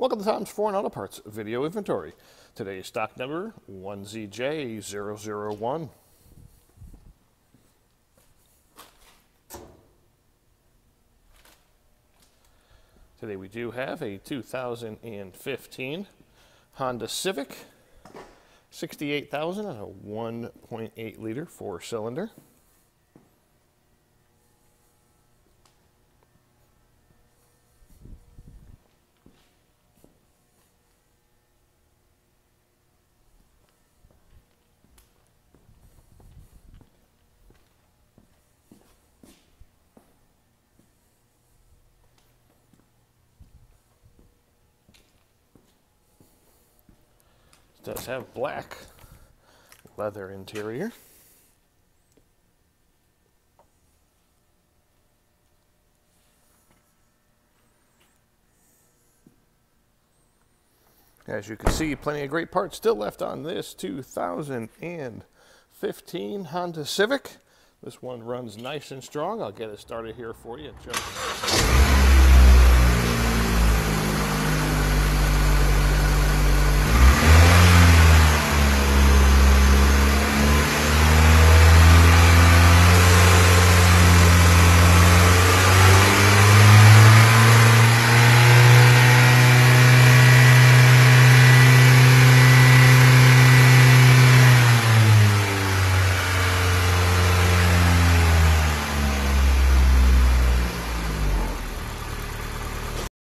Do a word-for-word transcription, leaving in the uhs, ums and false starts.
Welcome to Tom's Foreign Auto Parts video inventory. Today's stock number one Z J zero zero one. Today we do have a two thousand fifteen Honda Civic, sixty-eight thousand and a one point eight liter four cylinder. It does have black leather interior. As you can see, plenty of great parts still left on this two thousand fifteen Honda Civic. This one runs nice and strong. I'll get it started here for you in just a minute.